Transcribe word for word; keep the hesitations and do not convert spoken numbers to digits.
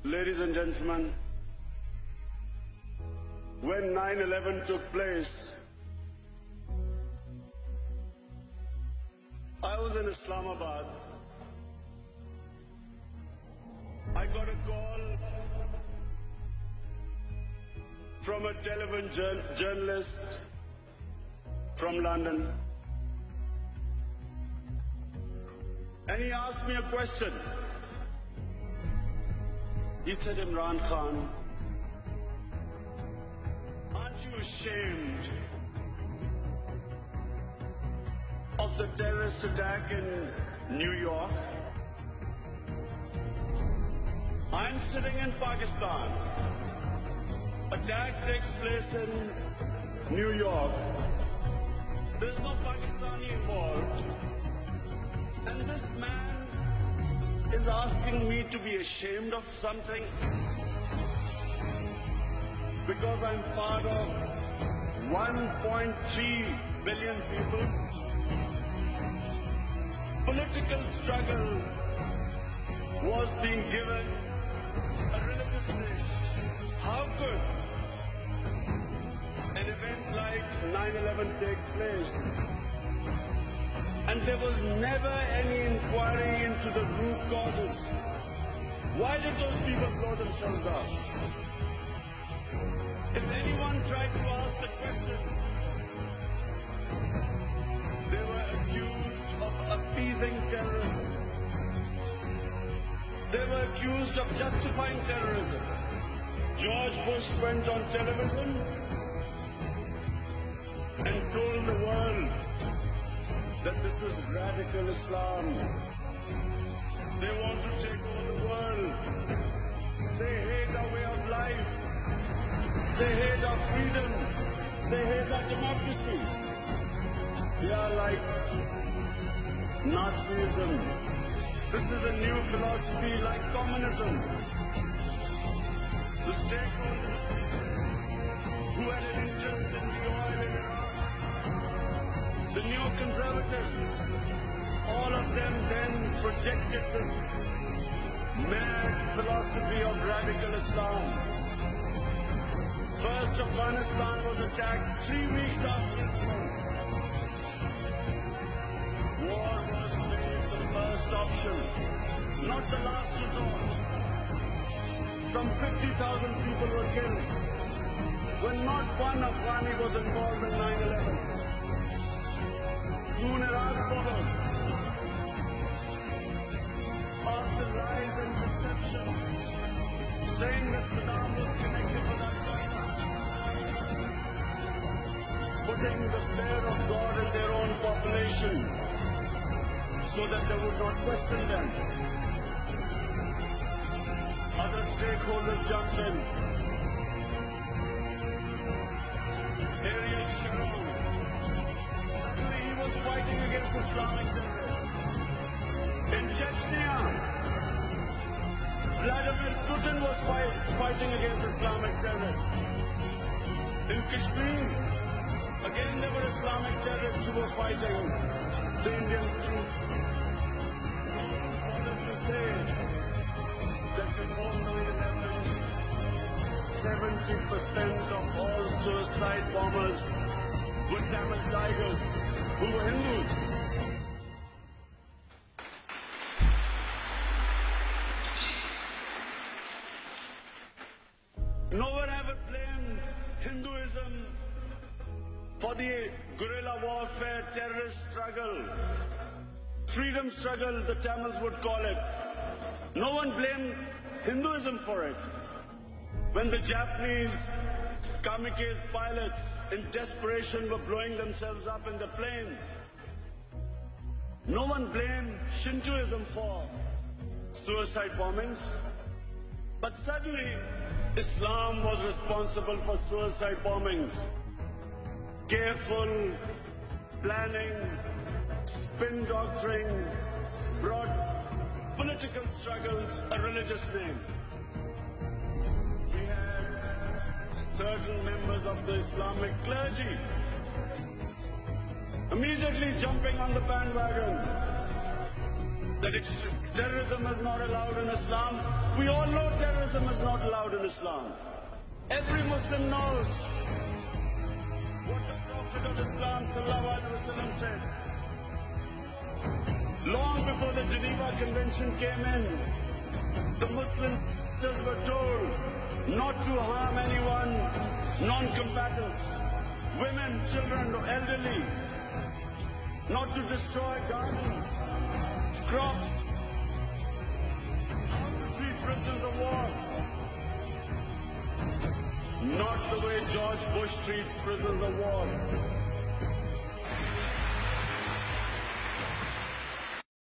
Ladies and gentlemen, when nine eleven took place, I was in Islamabad. I got a call from a television jour- journalist from London, and he asked me a question. He said, Imran Khan, aren't you ashamed of the terrorist attack in New York? I'm sitting in Pakistan. Attack takes place in New York. There's no Pakistani involved. And this man is asking me to be ashamed of something because I'm part of one point three billion people. Political struggle was being given a religious name. How could an event like nine eleven take place? And there was never any inquiry into the root causes. Why did those people blow themselves up? If anyone tried to ask the question, they were accused of appeasing terrorism. They were accused of justifying terrorism. George Bush went on television and told the world that this is radical Islam. They want to take over the world. They hate our way of life. They hate our freedom. They hate our democracy. They are like Nazism. This is a new philosophy like communism. The stakeholders who had an interest in the oil in Iraq, the neoconservatives, all of them then projected this mad philosophy of radical Islam. First, Afghanistan was attacked three weeks after it fell. War was made the first option, not the last resort. Some fifty thousand people were killed when not one Afghani was involved in nine eleven. Soon Iraq followed. After lies and deception, saying that Saddam was connected with Al-Qaeda, putting the fear of God in their own population so that they would not question them. Other stakeholders jumped in. Ariel Sharon, fighting against Islamic terrorists. In Chechnya, Vladimir Putin was fight, fighting against Islamic terrorists. In Kashmir, again there were Islamic terrorists who were fighting the Indian troops. Let me say that before nine eleven, seventy percent of all suicide bombers were Tamil Tigers who were Hindus. No one ever blamed Hinduism for the guerrilla warfare, terrorist struggle, freedom struggle, the Tamils would call it. No one blamed Hinduism for it. When the Japanese kamikaze pilots in desperation were blowing themselves up in the planes, no one blamed Shintoism for suicide bombings. But suddenly, Islam was responsible for suicide bombings. Careful planning, spin doctoring brought political struggles a religious name. We had certain members of the Islamic clergy immediately jumping on the bandwagon that ex- terrorism is not allowed in Islam. We all know terrorism is not allowed in Islam. Every Muslim knows what the Prophet of Islam sallallahu alaihi wasallam said. Long before the Geneva Convention came in, the Muslims were told not to harm anyone, non-combatants, women, children, or elderly, not to destroy gardens, crops, not to treat prisoners of war. Not the way George Bush treats prisoners of war.